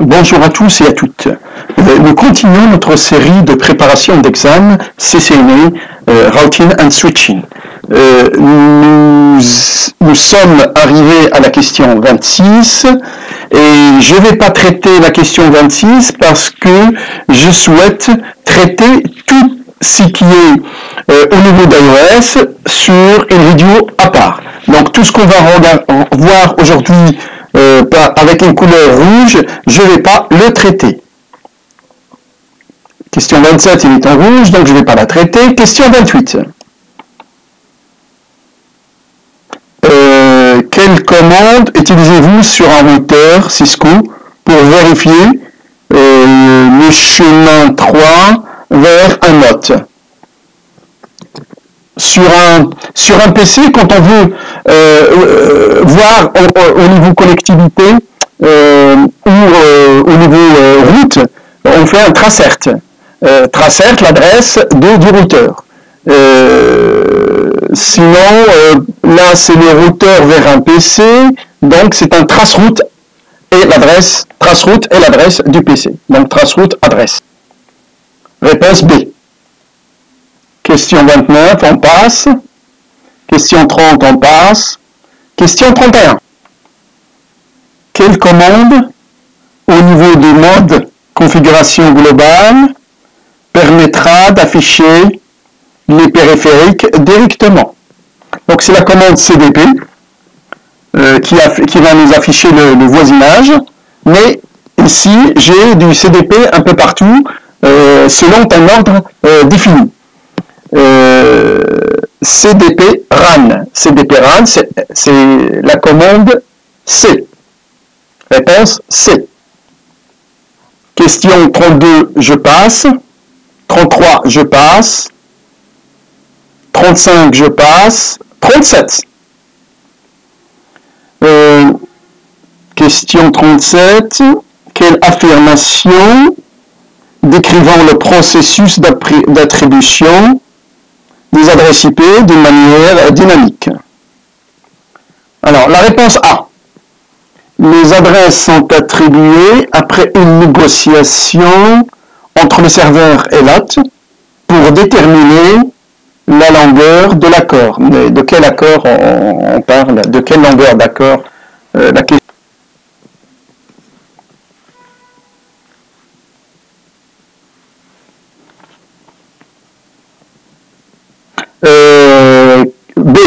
Bonjour à tous et à toutes. Nous continuons notre série de préparation d'examen CCNA Routing and Switching. Nous sommes arrivés à la question 26 et je ne vais pas traiter la question 26 parce que je souhaite traiter tout ce qui est au niveau d'iOS sur une vidéo à part. Donc tout ce qu'on va voir aujourd'hui avec une couleur rouge, je ne vais pas le traiter. Question 27, il est en rouge, donc je ne vais pas la traiter. Question 28. Quelle commande utilisez-vous sur un routeur Cisco pour vérifier le chemin 3 vers un NOT? Sur un PC, quand on veut voir au niveau connectivité ou au niveau route, on fait un tracert. Tracert l'adresse du routeur. Sinon, là c'est le routeur vers un PC, donc c'est un traceroute et l'adresse du PC. Donc traceroute adresse. Réponse B. Question 29, on passe. Question 30, on passe. Question 31. Quelle commande au niveau du mode configuration globale permettra d'afficher les périphériques directement? Donc c'est la commande CDP qui va nous afficher le voisinage. Mais ici, j'ai du CDP un peu partout selon un ordre défini. CDP RAN. CDP RAN, c'est la commande C. Réponse C. Question 32, je passe. 33, je passe. 35, je passe. 37. Question 37. Quelle affirmation décrivant le processus d'attribution des adresses IP de manière dynamique? Alors, la réponse A. Les adresses sont attribuées après une négociation entre le serveur et l'hôte pour déterminer la longueur de l'accord. Mais de quel accord on parle? De quelle longueur d'accord la question? B.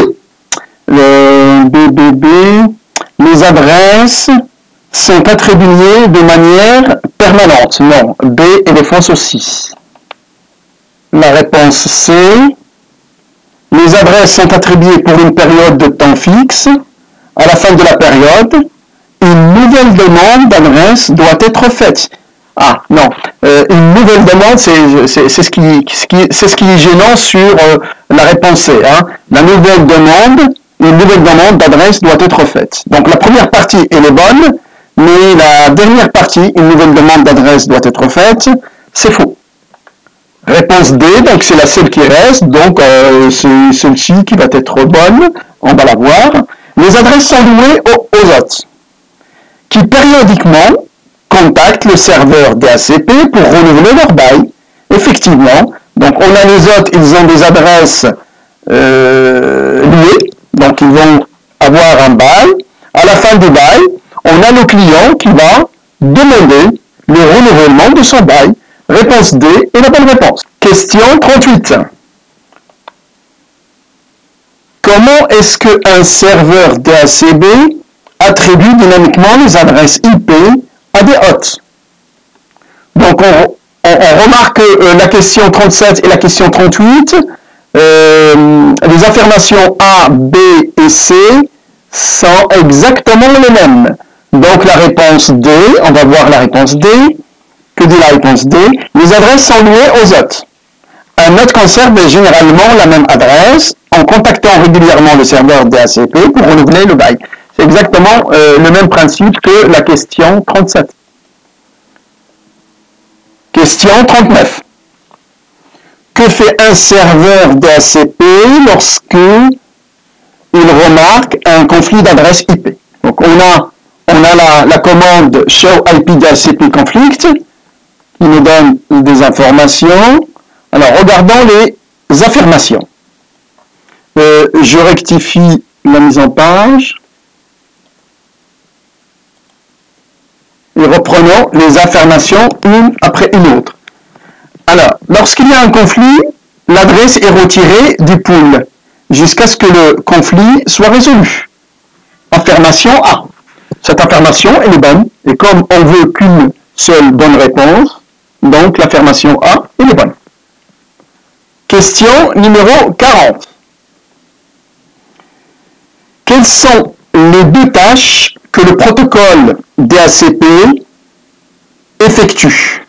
Les adresses sont attribuées de manière permanente. Non, B est réponse aussi. La réponse C. Les adresses sont attribuées pour une période de temps fixe. À la fin de la période, une nouvelle demande d'adresse doit être faite. Ah, non. Une nouvelle demande, c'est ce qui est gênant sur la réponse C. Hein. Une nouvelle demande d'adresse doit être faite. Donc la première partie, elle est bonne, mais la dernière partie, une nouvelle demande d'adresse doit être faite, c'est faux. Réponse D, donc c'est la seule qui reste, donc c'est celle-ci qui va être bonne, on va la voir. Les adresses sont louées aux hôtes, qui périodiquement contactent le serveur DHCP pour renouveler leur bail. Effectivement, donc on a les hôtes, ils ont des adresses louées, donc ils vont avoir un bail. À la fin du bail, on a le client qui va demander le renouvellement de son bail. Réponse D est la bonne réponse. Question 38. Comment est-ce qu'un serveur DHCP attribue dynamiquement les adresses IP à des hôtes? Donc on remarque la question 37 et la question 38. Les affirmations A, B et C sont exactement les mêmes. Donc la réponse D, on va voir la réponse D. Que dit la réponse D? Les adresses sont louées aux hôtes. Un hôte conserve généralement la même adresse en contactant régulièrement le serveur DHCP pour renouveler le bail. C'est exactement le même principe que la question 37. Question 39. Que fait un serveur DHCP lorsque il remarque un conflit d'adresse IP? Donc on on a la commande show IP DHCP conflict qui nous donne des informations. Alors, regardons les affirmations. Je rectifie la mise en page. Et reprenons les affirmations une après une autre. Alors, lorsqu'il y a un conflit, l'adresse est retirée du pool jusqu'à ce que le conflit soit résolu. Affirmation A. Cette affirmation, elle est bonne. Et comme on veut qu'une seule bonne réponse, donc l'affirmation A, elle est bonne. Question numéro 40. Quelles sont les deux tâches que le protocole DHCP effectue?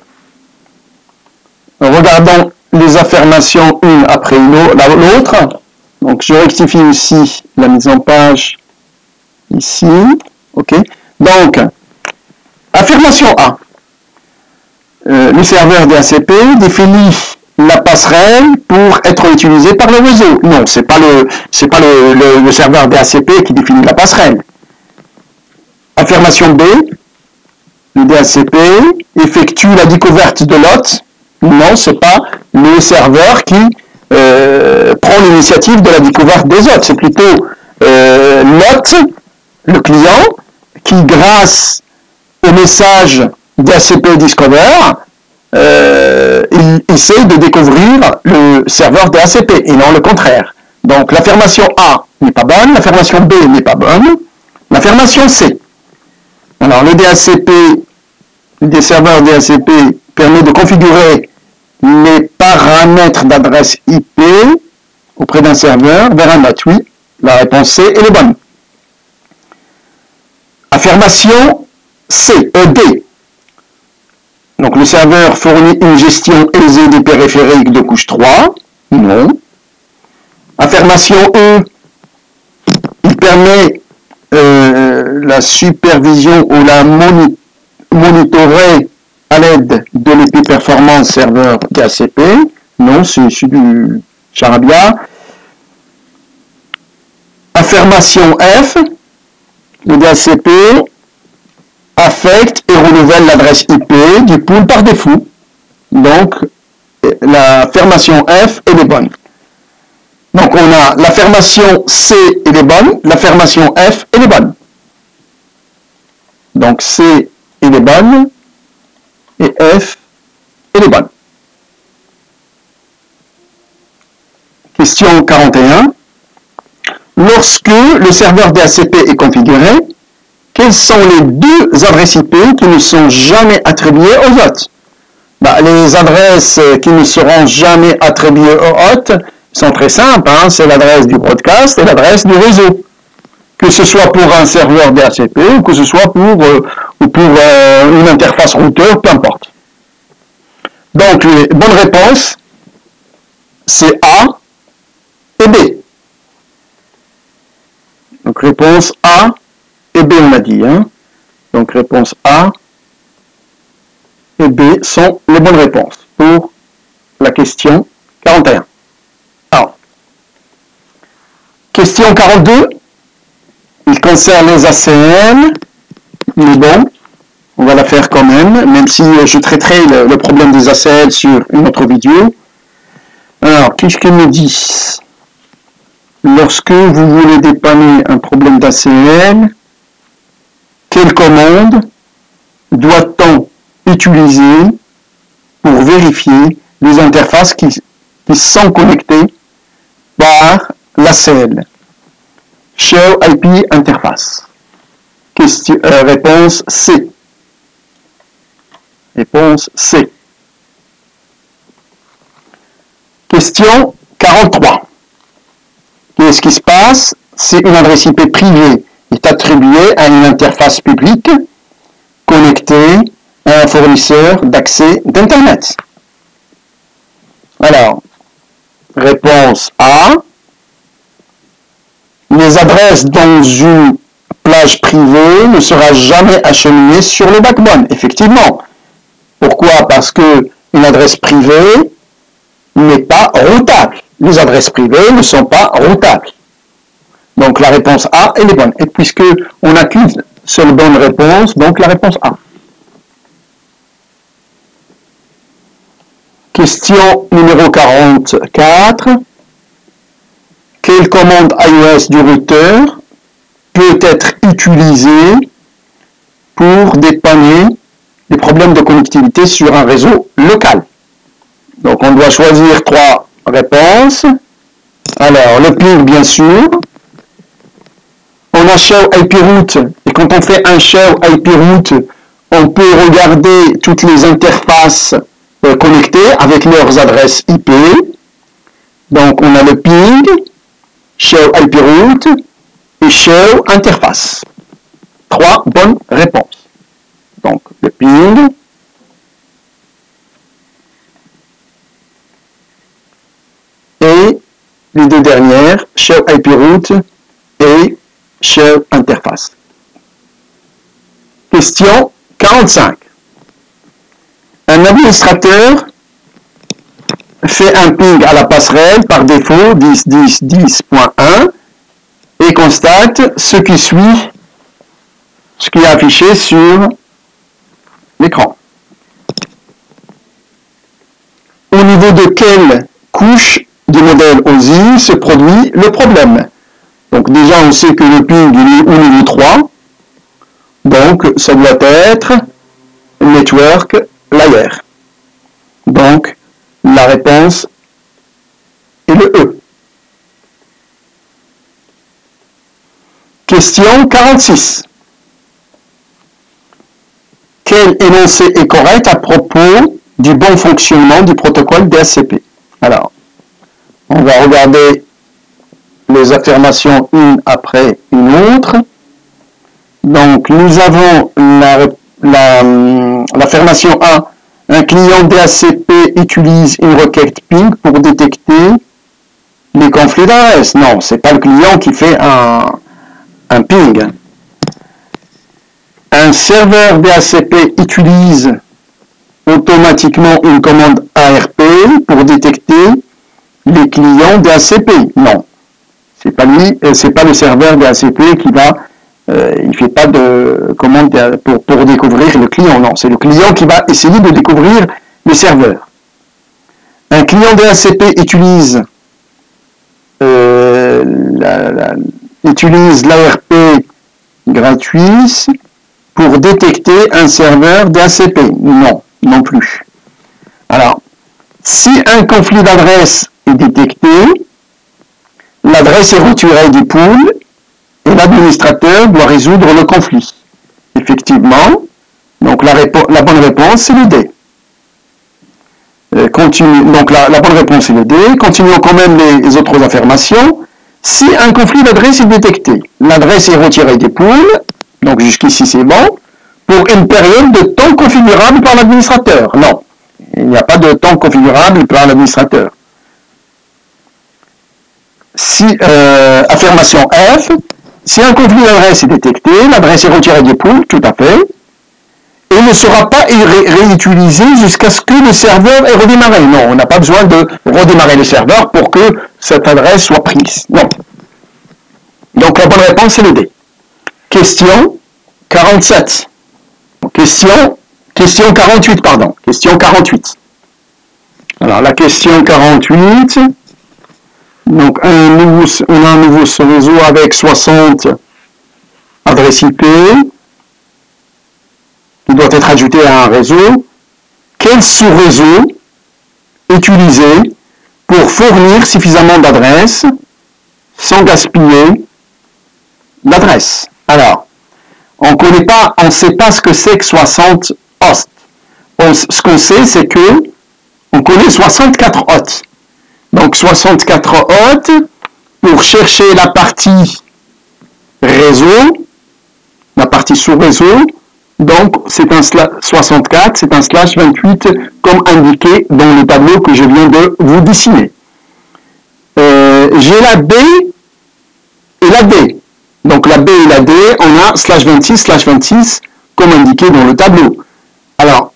Regardons les affirmations une après l'autre. Donc je rectifie aussi la mise en page ici. OK. Donc, affirmation A. Le serveur DHCP définit la passerelle pour être utilisée par le réseau. Non, c'est pas le serveur DHCP qui définit la passerelle. Affirmation B. Le DHCP effectue la découverte de l'hôte. Non, c'est pas le serveur qui prend l'initiative de la découverte des hôtes. C'est plutôt l'hôte, le client, qui grâce au message DHCP Discover, il essaie de découvrir le serveur DHCP et non le contraire. Donc l'affirmation A n'est pas bonne, l'affirmation B n'est pas bonne, l'affirmation C. Alors le DHCP, des serveurs DHCP permet de configurer les paramètres d'adresse IP auprès d'un serveur vers un hôte. Oui, la réponse C est bonne. Affirmation D. Donc le serveur fournit une gestion aisée des périphériques de couche 3. Non. Affirmation E. Il permet la supervision ou la monitorer à l'aide de l'IP Performance serveur DHCP. Non, c'est du charabia. Affirmation F. Le DHCP affecte et renouvelle l'adresse IP du pool par défaut. Donc, l'affirmation F, elle est bonne. Donc, on a l'affirmation C, elle est bonne. L'affirmation F, elle est bonne. Donc, C, elle est bonne. Et F, elle est bonne. Question 41. Lorsque le serveur DHCP est configuré, quelles sont les deux adresses IP qui ne sont jamais attribuées aux hôtes? Les adresses qui ne seront jamais attribuées aux hôtes sont très simples. C'est l'adresse du broadcast et l'adresse du réseau. Que ce soit pour un serveur DHCP ou que ce soit pour une interface routeur, peu importe. Donc, les bonnes réponses, c'est A et B. Donc, réponse A et B, on a dit. Donc, réponse A et B sont les bonnes réponses pour la question 41. Alors, question 42. Il concerne les ACL. Mais bon, on va la faire quand même si je traiterai le problème des ACL sur une autre vidéo. Alors, qu'est-ce qu'ils me disent? Lorsque vous voulez dépanner un problème d'ACL, quelle commande doit-on utiliser pour vérifier les interfaces qui sont connectées par l'ACL? Show IP interface. Réponse C. Réponse C. Question 43. Qu'est-ce qui se passe si une adresse IP privée est attribuée à une interface publique connectée à un fournisseur d'accès d'Internet? Alors, réponse A. Les adresses dans une plage privée ne sera jamais acheminée sur le backbone. Effectivement. Pourquoi? Parce que une adresse privée n'est pas routable. Les adresses privées ne sont pas routables. Donc la réponse A, elle est bonne. Et puisque on n'a qu'une Seule bonne réponse, donc la réponse A. Question numéro 44. Quelle commande iOS du routeur peut être utilisée pour dépanner les problèmes de connectivité sur un réseau local? Donc on doit choisir 3 réponses. Alors le ping bien sûr. On a show IP route et quand on fait un show IP route, on peut regarder toutes les interfaces connectées avec leurs adresses IP. Donc on a le ping, show IP route et show interface. 3 bonnes réponses. Donc le ping, et les 2 dernières, show IP route et show interface. Question 45. Un administrateur fait un ping à la passerelle par défaut 10.10.10.1 et constate ce qui suit, ce qui est affiché sur l'écran. Au niveau de quelle couche du modèle OSI se produit le problème? Donc déjà on sait que le ping est au niveau 3, donc ça doit être network layer. Donc la réponse est le E. Question 46. Quel énoncé est correct à propos du bon fonctionnement du protocole DHCP? Alors, on va regarder les affirmations une après une autre. Donc, nous avons l'affirmation 1. Un client DHCP utilise une requête ping pour détecter les conflits d'adresse. Non, ce n'est pas le client qui fait un ping. Un serveur DHCP utilise automatiquement une commande ARP pour détecter les clients DHCP. Non, c'est pas lui, c'est pas le serveur DHCP qui va, il fait pas de commande pour découvrir le client. Non, c'est le client qui va essayer de découvrir le serveur. Un client DHCP utilise l'ARP gratuit pour détecter un serveur DHCP. Non, non plus. Alors, si un conflit d'adresse est détecté, l'adresse est retirée du pool et l'administrateur doit résoudre le conflit. Effectivement, donc la bonne réponse c'est le D. Donc la bonne réponse est le D. Continuons quand même les autres affirmations. Si un conflit d'adresse est détecté, l'adresse est retirée des pools, donc jusqu'ici c'est bon, pour une période de temps configurable par l'administrateur. Non, il n'y a pas de temps configurable par l'administrateur. Affirmation F, si un conflit d'adresse est détecté, l'adresse est retirée des pools, tout à fait, et ne sera pas réutilisé jusqu'à ce que le serveur ait redémarré. Non, on n'a pas besoin de redémarrer le serveur pour que cette adresse soit prise. Non. Donc la bonne réponse c'est le D. Question 47. Question 48, pardon. Question 48. Alors la question 48. Donc on a un nouveau réseau avec 60 adresses IP qui doit être ajouté à un réseau. Quel sous-réseau utiliser pour fournir suffisamment d'adresses sans gaspiller l'adresse? Alors, on ne sait pas ce que c'est que 60 hosts. Ce qu'on sait, c'est que on connaît 64 hosts. Donc 64 hosts pour chercher la partie réseau, la partie sous-réseau. Donc c'est un 64, c'est un /28 comme indiqué dans le tableau que je viens de vous dessiner. J'ai la B et la D. Donc la B et la D, on a /26 comme indiqué dans le tableau. Alors,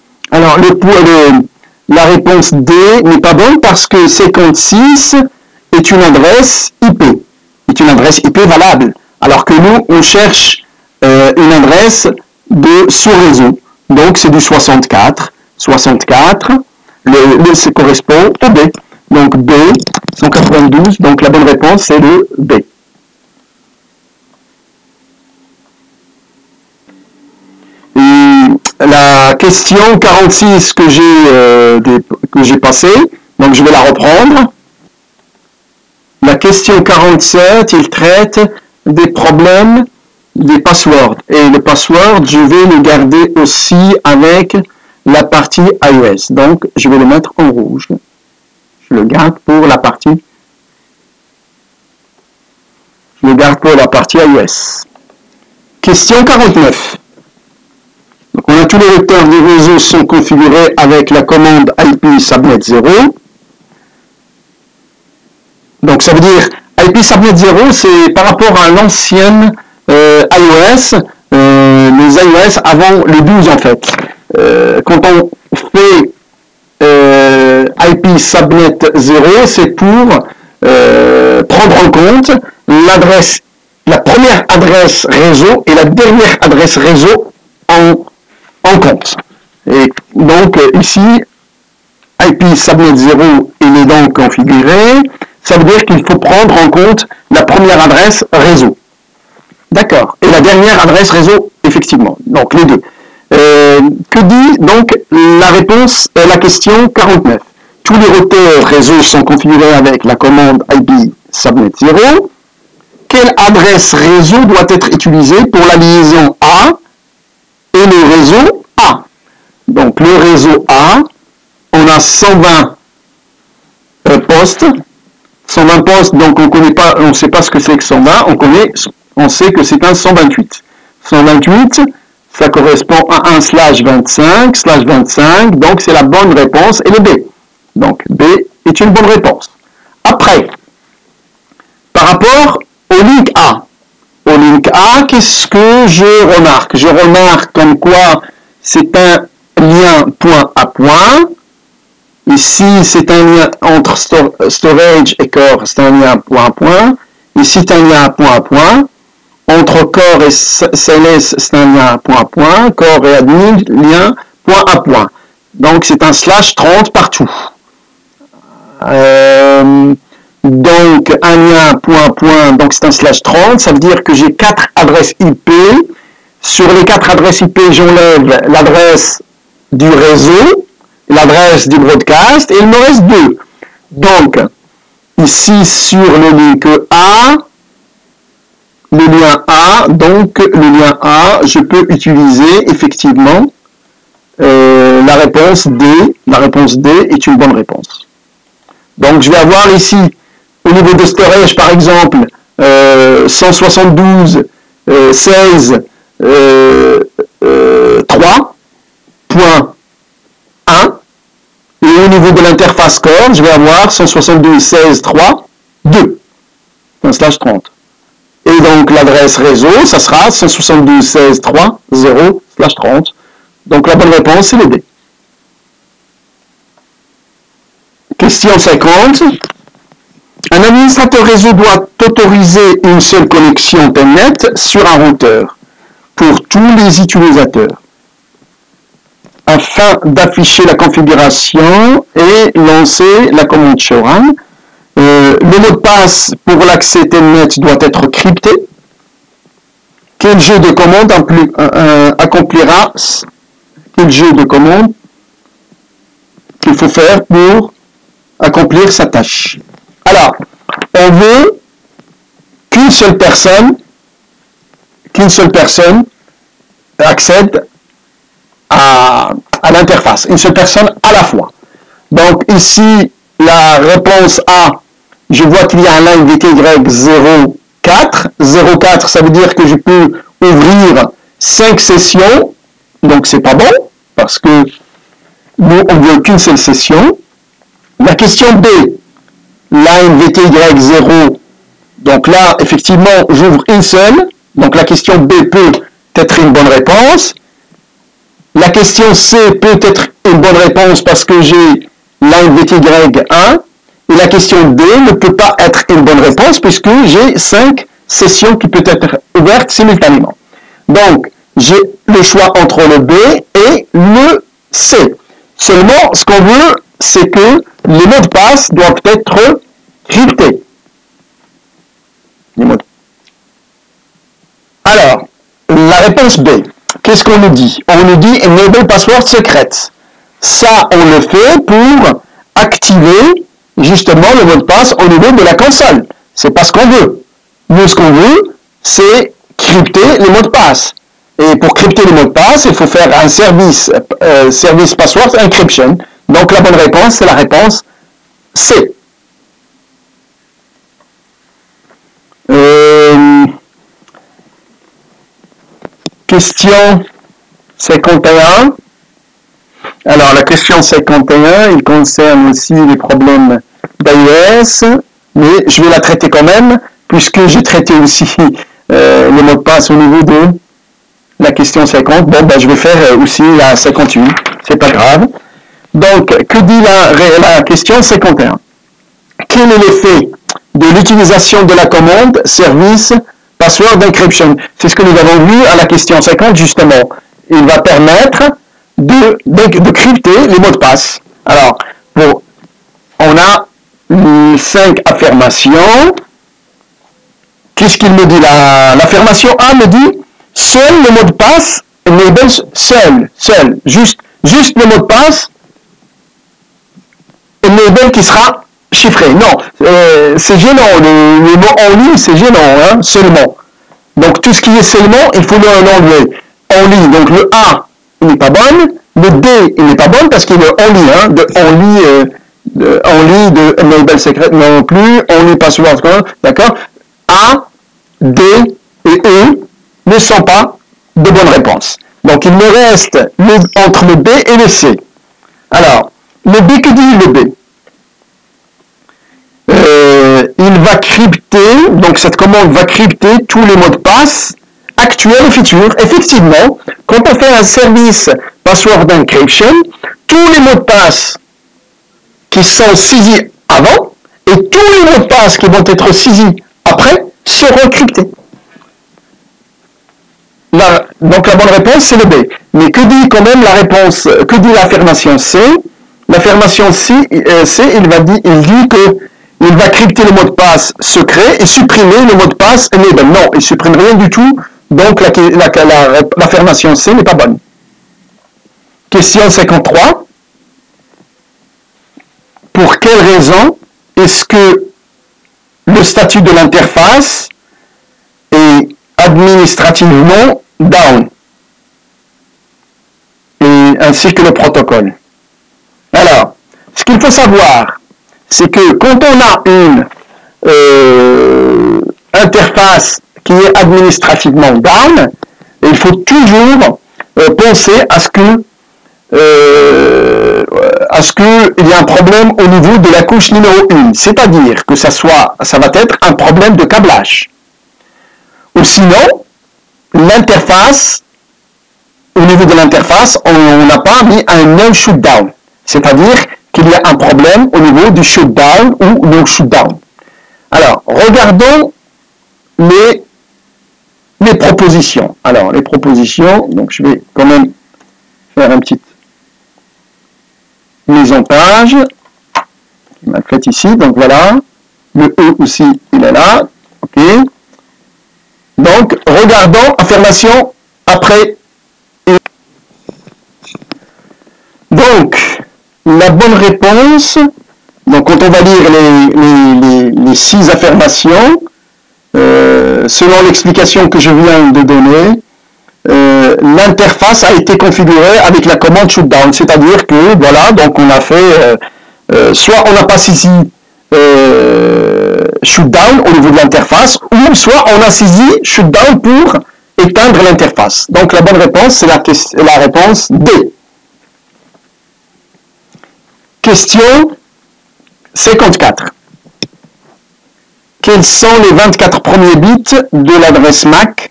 la réponse D n'est pas bonne parce que 56 est une adresse IP, est une adresse IP valable, alors que nous, on cherche une adresse de sous-réseau. Donc, c'est du 64. 64, ça correspond au B. Donc, B, 192, donc la bonne réponse, c'est le B. Et la question 46 que j'ai passée, donc je vais la reprendre. La question 47, il traite des problèmes des passwords. Et le password, je vais le garder aussi avec la partie iOS. Donc, je vais le mettre en rouge. Je le garde pour la partie. Je le garde pour la partie iOS. Question 49. Donc, on a tous les vecteurs du réseau sont configurés avec la commande IP subnet 0. Donc, ça veut dire IP subnet 0, c'est par rapport à l'ancienne iOS, les iOS avant le 12 en fait. Quand on fait IP subnet 0, c'est pour prendre en compte l'adresse, la première adresse réseau et la dernière adresse réseau en compte. Et donc ici, IP subnet 0, il est donc configuré. Ça veut dire qu'il faut prendre en compte la première adresse réseau. D'accord. Et la dernière adresse réseau, effectivement. Donc, les deux. Que dit donc la réponse, la question 49? Tous les routeurs réseau sont configurés avec la commande IP subnet 0. Quelle adresse réseau doit être utilisée pour la liaison A et le réseau A? Donc, le réseau A, on a 120 postes. 120 postes, donc on ne sait pas ce que c'est que 120, on sait que c'est un 128. 128, ça correspond à un /25, donc c'est la bonne réponse, et le B. Donc B est une bonne réponse. Après, par rapport au link A. Au link A, qu'est-ce que je remarque? Je remarque comme quoi c'est un lien point à point. Ici, c'est un lien entre storage et core, c'est un lien point à point. Ici, c'est un lien point à point. Entre core et CLS, c'est un lien point à point. Core et admin, lien point à point. Donc, c'est un /30 partout. Donc, un lien point à point, donc c'est un /30. Ça veut dire que j'ai 4 adresses IP. Sur les 4 adresses IP, j'enlève l'adresse du réseau, l'adresse du broadcast, et il me reste 2. Donc, ici sur le link A, le lien A, donc le lien A, je peux utiliser effectivement la réponse D. La réponse D est une bonne réponse. Donc, je vais avoir ici, au niveau de storage, par exemple, 172, 16, 3.1. Et au niveau de l'interface core, je vais avoir 172, 16, 3, 2. Un /30. Et donc, l'adresse réseau, ça sera 172, 16, 3, 0, /30. Donc, la bonne réponse, c'est le D. Question 50. Un administrateur réseau doit autoriser une seule connexion Telnet sur un routeur pour tous les utilisateurs afin d'afficher la configuration et lancer la commande showrun. Le mot de passe pour l'accès Telnet doit être crypté. Quel jeu de commande accomplira quel jeu de commande qu'il faut faire pour accomplir sa tâche? Alors, on veut qu'une seule personne accède à l'interface, une seule personne à la fois. Donc ici, la réponse A, je vois qu'il y a un line VTY 04. 04, ça veut dire que je peux ouvrir 5 sessions. Donc c'est pas bon, parce que nous, on veut qu'une seule session. La question B, line VTY 0. Donc là, effectivement, j'ouvre une seule. Donc la question B peut être une bonne réponse. La question C peut être une bonne réponse parce que j'ai line VTY 1. Et la question D ne peut pas être une bonne réponse puisque j'ai 5 sessions qui peuvent être ouvertes simultanément. Donc, j'ai le choix entre le B et le C. Seulement, ce qu'on veut, c'est que les mots de passe doivent être cryptés. Alors, la réponse B, qu'est-ce qu'on nous dit? On nous dit Enable Password Secret. Ça, on le fait pour activer justement le mot de passe au niveau de la console. C'est pas ce qu'on veut. Nous, ce qu'on veut, c'est crypter les mots de passe. Et pour crypter les mots de passe, il faut faire un service password encryption. Donc la bonne réponse, c'est la réponse C. Question 51. Alors la question 51, il concerne aussi les problèmes d'iOS, mais je vais la traiter quand même, puisque j'ai traité aussi les mots de passe au niveau de la question 50. Bon, ben, je vais faire aussi la 58, c'est pas grave. Donc, que dit la question 51? Quel est l'effet de l'utilisation de la commande service password encryption? C'est ce que nous avons vu à la question 50, justement. Il va permettre de crypter les mots de passe. Alors, bon, on a 5 affirmations. Qu'est-ce qu'il me dit? L'affirmation A me dit seul le mot de passe enable, seul, juste le mot de passe enable qui sera chiffré. Non, c'est gênant, le mot only, c'est gênant, hein, seulement. Donc tout ce qui est seulement, il faut l'enlever. Only, donc le A, il n'est pas bon, le D, il n'est pas bon parce qu'il est only, hein, only de enable secret non plus, only password, d'accord? A, D et E ne sont pas de bonnes réponses. Donc il me reste entre le B et le C. Alors, le B, que dit le B? Il va crypter, donc cette commande va crypter tous les mots de passe actuels et futurs. Effectivement, quand on fait un service password encryption, tous les mots de passe qui sont saisis avant et tous les mots de passe qui vont être saisis après seront cryptés. Donc la bonne réponse, c'est le B. Mais que dit quand même la réponse, que dit l'affirmation C? L'affirmation C, il dit que il va crypter le mot de passe secret et supprimer le mot de passe enable. Non, il ne supprime rien du tout, donc l'affirmation C n'est pas bonne. Question 53. Pour quelle raison est-ce que le statut de l'interface est administrativement down, et ainsi que le protocole? Alors, ce qu'il faut savoir, c'est que quand on a une interface qui est administrativement down, il faut toujours penser à ce qu'il y a un problème au niveau de la couche numéro 1, c'est-à-dire que ça va être un problème de câblage. Ou sinon, l'interface, au niveau de l'interface, on n'a pas mis un no shutdown, c'est-à-dire qu'il y a un problème au niveau du shutdown ou no shutdown. Alors, regardons les propositions. Alors, les propositions, donc je vais quand même faire une petite mise en page qui m'a fait ici. Donc voilà, le E aussi, il est là. OK. Donc, regardons affirmation après. Donc, la bonne réponse, donc quand on va lire les 6 affirmations, selon l'explication que je viens de donner, l'interface a été configurée avec la commande shutdown, c'est-à-dire que, voilà, donc on a fait, soit on n'a pas saisi shutdown au niveau de l'interface, ou soit on a saisi shutdown pour éteindre l'interface. Donc la bonne réponse, c'est la réponse D. Question 54. Quels sont les 24 premiers bits de l'adresse MAC?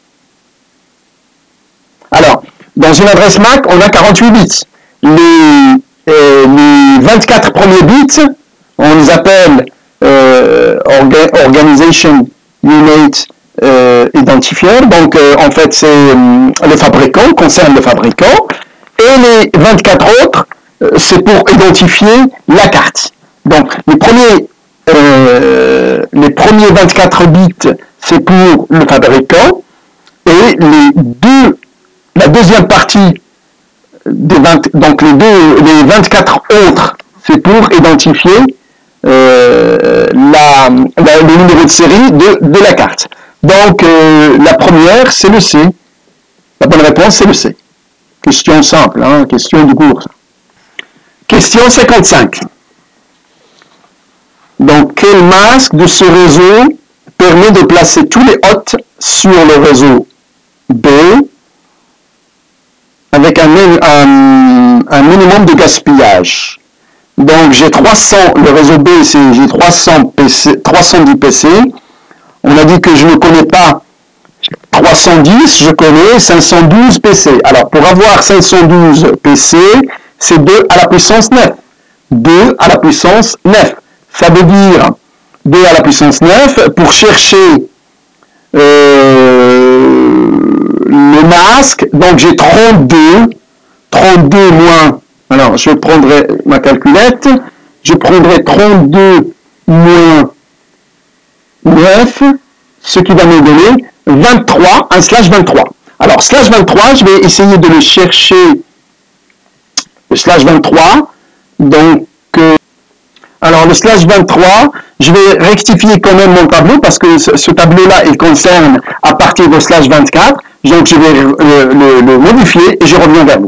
Alors, dans une adresse MAC, on a 48 bits. Les 24 premiers bits On les appelle Organization Unit Identifier. Donc, en fait, c'est le fabricant, concerne le fabricant. Et les 24 autres, c'est pour identifier la carte. Donc, les premiers 24 bits, c'est pour le fabricant. Et la deuxième partie donc les 24 autres, c'est pour identifier le numéro de série de la carte. Donc, la première, c'est le C. La bonne réponse, c'est le C. Question simple, hein, question du cours. Question 55. Donc, quel masque de ce réseau permet de placer tous les hôtes sur le réseau B avec un minimum de gaspillage? Donc, j'ai 300, le réseau B, j'ai 310 PC. On a dit que je ne connais pas 310, je connais 512 PC. Alors, pour avoir 512 PC, c'est 2 à la puissance 9. 2 à la puissance 9. Ça veut dire 2 à la puissance 9. Pour chercher le masque, donc j'ai 32 moins, alors je prendrai ma calculette, je prendrai 32 moins 9, ce qui va me donner 23, un slash 23. Alors, slash 23, je vais essayer de le chercher, le slash 23, donc, alors le slash 23, je vais rectifier quand même mon tableau, parce que ce tableau-là, il concerne à partir de slash 24, donc je vais le modifier et je reviens vers vous.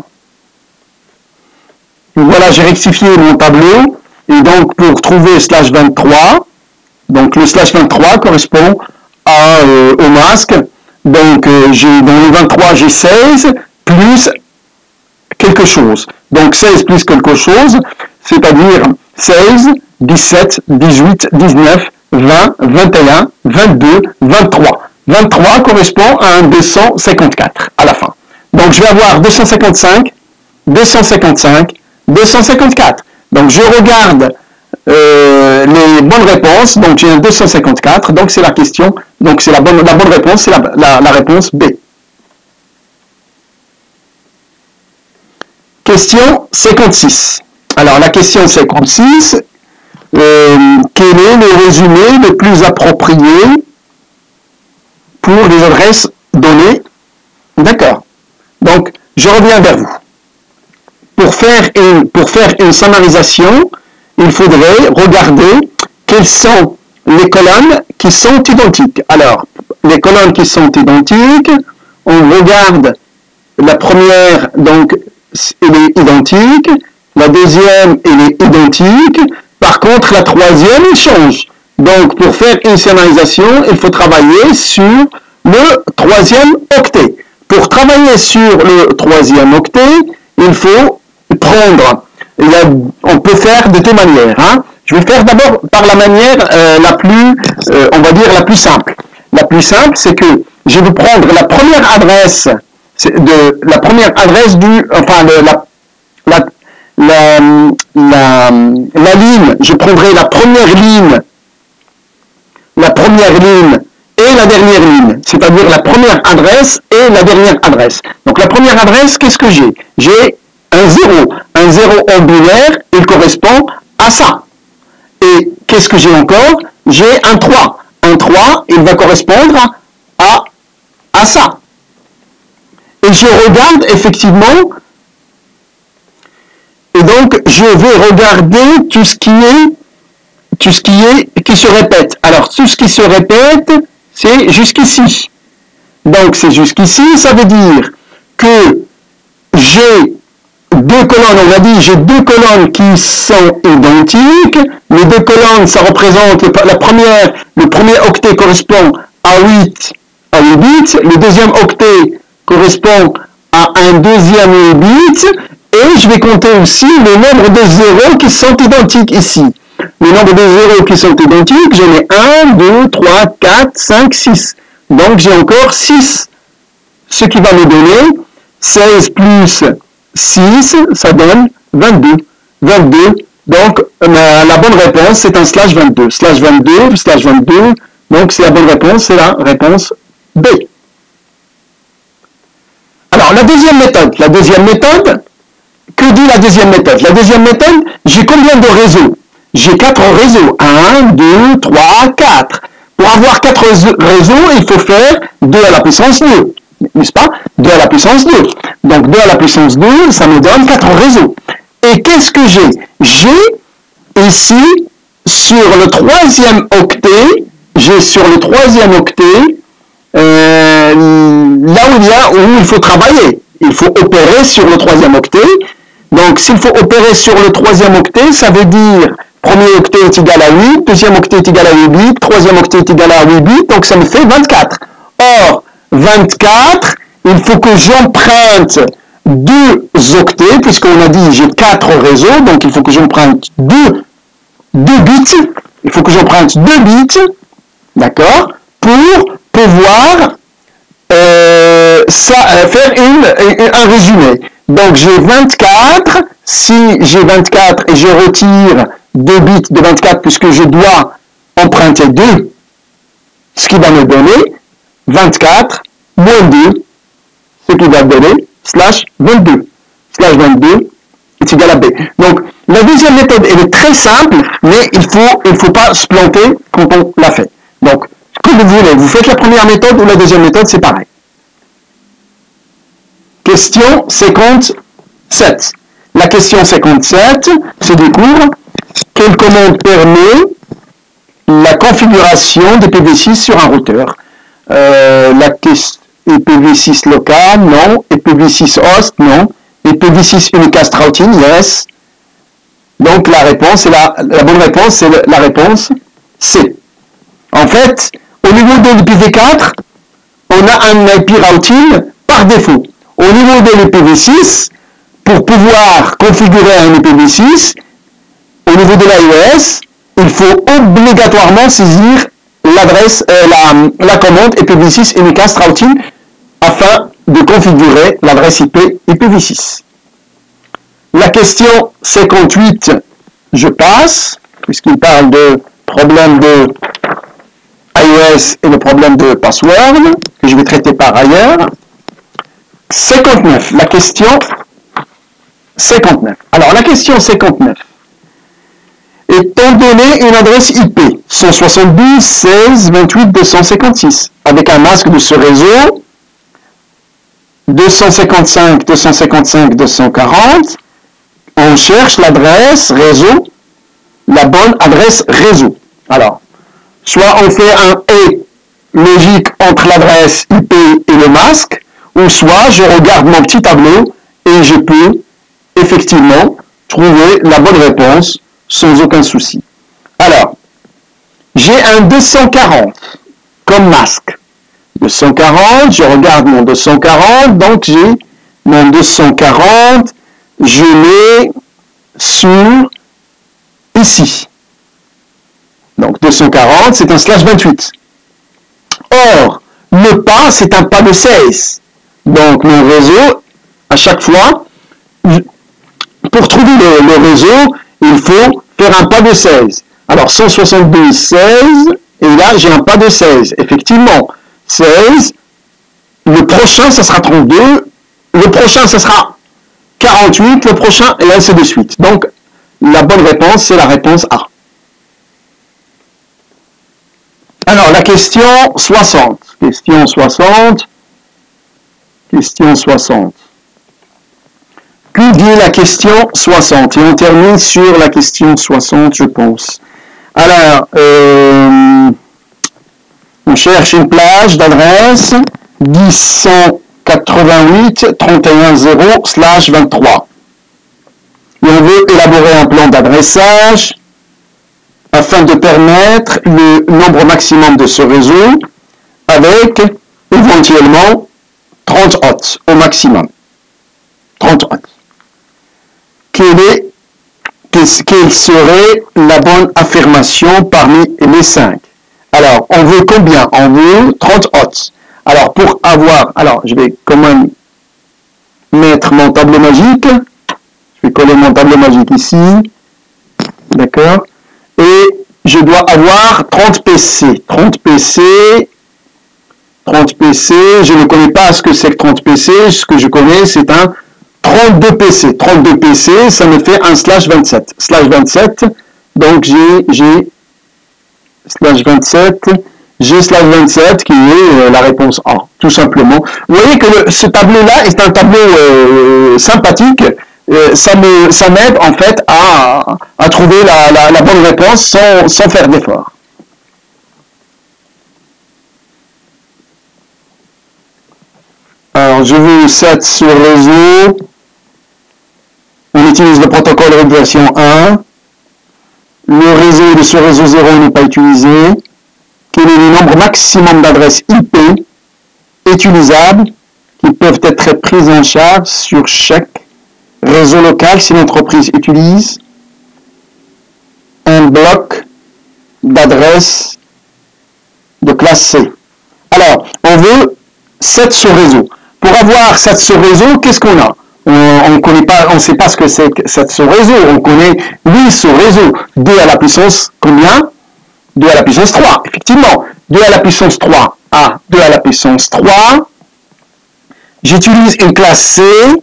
Voilà, j'ai rectifié mon tableau, et donc pour trouver slash 23, donc le slash 23 correspond au masque, donc dans le 23 j'ai 16 plus quelque chose, donc 16 plus quelque chose, c'est-à-dire 16, 17, 18, 19, 20, 21, 22, 23. 23 correspond à un 254 à la fin. Donc je vais avoir 255, 255, 254. Donc je regarde les bonnes réponses. Donc j'ai un 254. Donc c'est la question. Donc c'est la bonne réponse, c'est la réponse B. Question 56. Alors la question 56, quel est le résumé le plus approprié pour les adresses données? D'accord. Donc je reviens vers vous. Pour faire une sommarisation, il faudrait regarder quelles sont les colonnes qui sont identiques. Alors, les colonnes qui sont identiques, on regarde la première, donc, elle est identique, la deuxième, elle est identique, par contre, la troisième, elle change. Donc, pour faire une sommarisation, il faut travailler sur le troisième octet. Pour travailler sur le troisième octet, il faut prendre, on peut faire de deux manières. Hein. Je vais faire d'abord par la manière la plus, on va dire la plus simple. La plus simple, c'est que je vais prendre la première adresse la ligne, je prendrai la première ligne et la dernière ligne, c'est-à-dire la première adresse et la dernière adresse. Donc la première adresse, qu'est-ce que j'ai? J'ai un 0. Un 0 en binaire, il correspond à ça. Et qu'est-ce que j'ai encore? J'ai un 3. Un 3, il va correspondre à ça. Et je regarde effectivement, et donc je vais regarder tout ce qui se répète. Alors tout ce qui se répète, c'est jusqu'ici. Donc c'est jusqu'ici, ça veut dire que j'ai deux colonnes, on a dit, j'ai deux colonnes qui sont identiques. Les deux colonnes, ça représente le premier octet correspond à 8 bits. Le deuxième octet correspond à un deuxième bit. Et je vais compter aussi le nombre de zéros qui sont identiques ici. Le nombre de zéros qui sont identiques, j'en ai 1, 2, 3, 4, 5, 6. Donc j'ai encore 6. Ce qui va me donner 16 plus 6, ça donne 22. 22, Donc, la bonne réponse, c'est un slash 22. Slash 22, slash 22. Donc, c'est la bonne réponse, c'est la réponse B. Alors, la deuxième méthode. La deuxième méthode, que dit la deuxième méthode? La deuxième méthode, j'ai combien de réseaux? J'ai 4 réseaux. 1, 2, 3, 4. Pour avoir 4 réseaux, il faut faire 2 à la puissance 2. N'est-ce pas? 2 à la puissance 2. Donc 2 à la puissance 2, ça me donne 4 réseaux. Et qu'est-ce que j'ai? J'ai ici, sur le troisième octet, j'ai sur le troisième octet, là où il faut travailler. Il faut opérer sur le troisième octet. Donc s'il faut opérer sur le troisième octet, ça veut dire premier octet est égal à 8, deuxième octet est égal à 8 bits, troisième octet est égal à 8 bits, donc ça me fait 24. Or, 24, il faut que j'emprunte 2 octets, puisqu'on a dit j'ai 4 réseaux, donc il faut que j'emprunte 2 bits, il faut que j'emprunte 2 bits, d'accord, pour pouvoir faire un résumé. Donc j'ai 24, si j'ai 24 et je retire 2 bits de 24 puisque je dois emprunter 2, ce qui va me donner 24 moins 2, ce qui va me donner slash 22. Slash 22 est égal à B. Donc la deuxième méthode, elle est très simple, mais il faut pas se planter quand on la fait. Donc, ce que vous voulez, vous faites la première méthode ou la deuxième méthode, c'est pareil. Question 57. La question 57 se découvre quelle commande permet la configuration d'IPv6 sur un routeur. La question IPv6 local, non. IPv6 host, non. IPv6 unicast routing, yes. Donc la réponse, la bonne réponse, c'est la réponse C. En fait, au niveau de l'IPv4, on a un IP routing par défaut. Au niveau de l'IPv6, pour pouvoir configurer un IPv6, au niveau de l'IOS, il faut obligatoirement saisir l'adresse, la commande IPv6 unicast routing afin de configurer l'adresse IP IPv6. La question 58, je passe, puisqu'il parle de problème de iOS et le problème de password, que je vais traiter par ailleurs. 59, la question 59. Alors, la question 59. Étant donné une adresse IP 172.16.28.256 avec un masque de ce réseau 255.255.240, on cherche l'adresse réseau, la bonne adresse réseau. Alors, soit on fait un et logique entre l'adresse IP et le masque, ou soit je regarde mon petit tableau et je peux effectivement trouver la bonne réponse sans aucun souci. Alors, j'ai un 240 comme masque. 240, je regarde mon 240, donc j'ai mon 240, je mets sur ici. Donc 240, c'est un slash 28. Or, le pas, c'est un pas de 16. Donc mon réseau, à chaque fois, pour trouver le réseau, il faut faire un pas de 16. Alors 172, 16, et là j'ai un pas de 16. Effectivement, 16, le prochain ça sera 32, le prochain ça sera 48, le prochain, et ainsi de suite. Donc la bonne réponse, c'est la réponse A. Alors la question 60. Question 60. Question 60. Que dit la question 60? Et on termine sur la question 60, je pense. Alors, on cherche une plage d'adresse 10.188.31.0/23. Et on veut élaborer un plan d'adressage afin de permettre le nombre maximum de ce réseau avec éventuellement 30 hots au maximum. 30 hots. Quelle serait la bonne affirmation parmi les 5? Alors, on veut combien? On veut 30 hots. Alors, pour avoir... Alors, je vais quand même mettre mon tableau magique. Je vais coller mon tableau magique ici. D'accord? Et je dois avoir 30 PC. 30 PC, je ne connais pas ce que c'est que 30 PC. Ce que je connais, c'est un 32 PC. 32 PC, ça me fait un slash 27. Slash 27, donc j'ai slash 27, G slash 27 qui est la réponse A, tout simplement. Vous voyez que ce tableau-là est un tableau sympathique. Ça m'aide en fait à trouver la bonne réponse sans faire d'effort. Alors, je veux 7 sur réseau. On utilise le protocole RIP version 1. Le réseau de ce réseau 0 n'est pas utilisé. Quel est le nombre maximum d'adresses IP utilisables qui peuvent être prises en charge sur chaque réseau local si l'entreprise utilise un bloc d'adresses de classe C. Alors, on veut 7 sur réseau. Pour avoir 7 sur réseau, qu'est-ce qu'on a? On connaît pas, on ne sait pas ce que c'est que 7 sur réseau. On connaît 8 sur réseau. 2 à la puissance combien? 2 à la puissance 3. Effectivement, 2 à la puissance 3 à 2 à la puissance 3. J'utilise une classe C.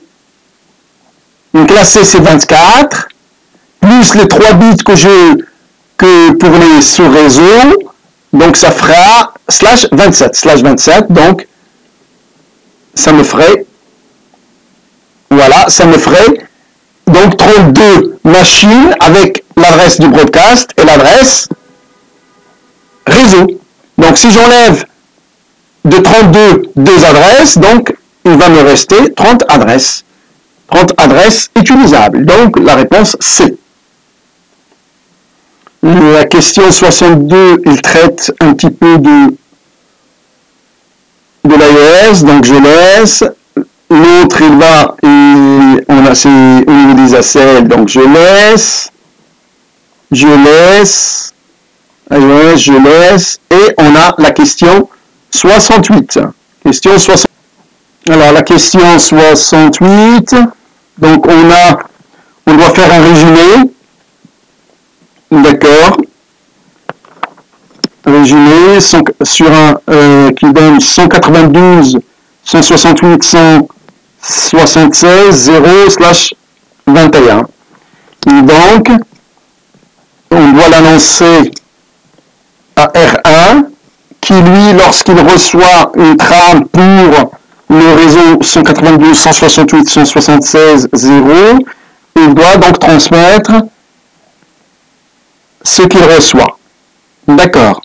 Une classe C, c'est 24. Plus les 3 bits que pour les sous-réseaux. Donc, ça fera slash 27. Slash 27, donc, ça me ferait, voilà, ça me ferait donc 32 machines avec l'adresse du broadcast et l'adresse réseau. Donc si j'enlève de 32 deux adresses, donc il va me rester 30 adresses. 30 adresses utilisables. Donc la réponse C. La question 62, il traite un petit peu de l'AES, donc je laisse. L'autre, il va, on a au niveau des ACL, donc je laisse, et on a la question 68. Question 68. Alors, la question 68, donc on doit faire un résumé, d'accord, résumé sur un qui donne 192, 168, 176, 0/21. Et donc, on doit l'annoncer à R1, qui lui, lorsqu'il reçoit une trame pour le réseau 192, 168, 176, 0, il doit donc transmettre ce qu'il reçoit. D'accord.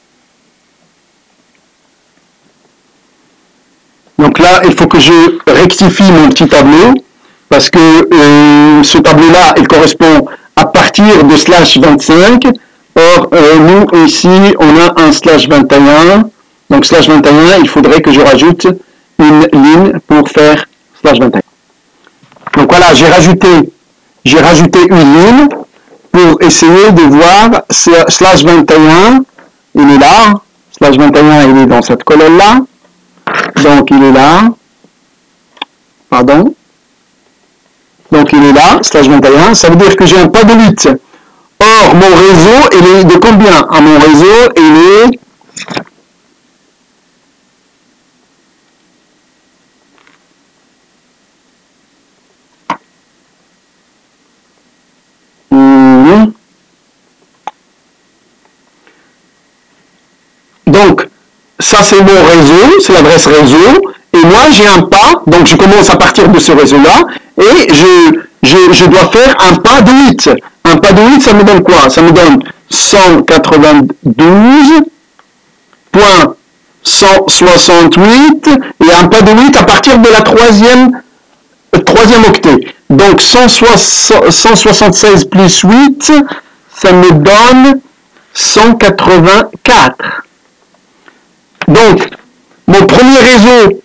Donc là, il faut que je rectifie mon petit tableau, parce que ce tableau-là, il correspond à partir de slash 25. Or, nous, ici, on a un slash 21. Donc, slash 21, il faudrait que je rajoute une ligne pour faire slash 21. Donc voilà, j'ai rajouté une ligne pour essayer de voir slash 21, il est là. Slash 21, il est dans cette colonne-là. Donc, il est là. Pardon. Donc, il est là, slash 21. Ça veut dire que j'ai un pas de 8. Or, mon réseau, il est de combien? À mon réseau, il est... Donc, ça c'est mon réseau, c'est l'adresse réseau, et moi j'ai un pas, donc je commence à partir de ce réseau-là, et je dois faire un pas de 8. Un pas de 8, ça me donne quoi? Ça me donne 192.168, et un pas de 8 à partir de la troisième octet. Donc 176 plus 8, ça me donne 184. Donc, mon premier réseau,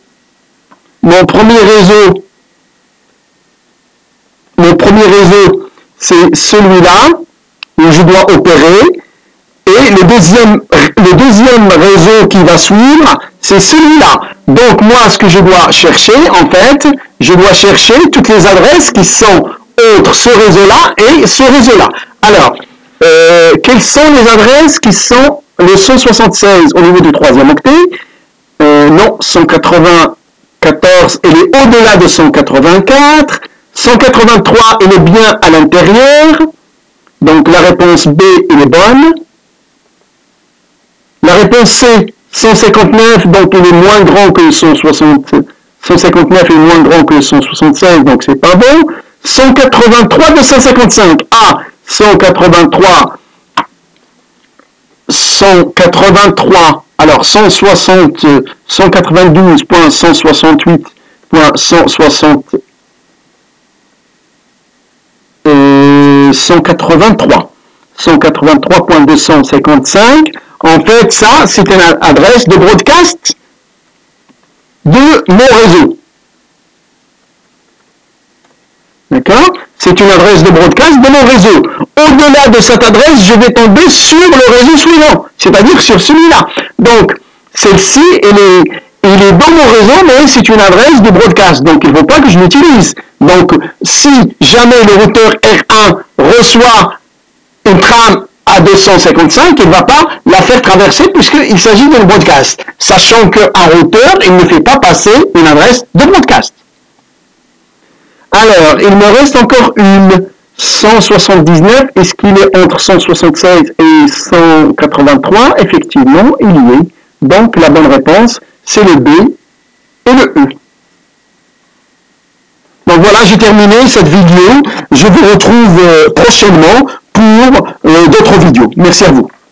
c'est celui-là où je dois opérer, et le deuxième réseau qui va suivre, c'est celui-là. Donc, moi, ce que je dois chercher, en fait, je dois chercher toutes les adresses qui sont entre ce réseau-là et ce réseau-là. Alors, quelles sont les adresses qui sont le 176 au niveau du troisième octet? Non, 194, elle est au-delà de 184. 183, elle est bien à l'intérieur. Donc la réponse B, elle est bonne. La réponse C, 159, donc il est moins grand que 160. 159 est moins grand que 176, donc c'est pas bon. 183 de 155. Ah, 183. Alors 192.168.160. 183.255. En fait, ça, c'est une adresse de broadcast de mon réseau. D'accord? C'est une adresse de broadcast de mon réseau. Au-delà de cette adresse, je vais tomber sur le réseau suivant, c'est-à-dire sur celui-là. Donc, celle-ci, elle est dans mon réseau, mais c'est une adresse de broadcast. Donc, il ne faut pas que je l'utilise. Donc, si jamais le routeur R1 reçoit une trame à 255, il ne va pas la faire traverser puisqu'il s'agit d'un broadcast. Sachant qu'un routeur, il ne fait pas passer une adresse de broadcast. Alors, il me reste encore une 179. Est-ce qu'il est entre 176 et 183? Effectivement, il y est. Donc, la bonne réponse, c'est le B et le E. Donc voilà, j'ai terminé cette vidéo. Je vous retrouve prochainement pour d'autres vidéos. Merci à vous.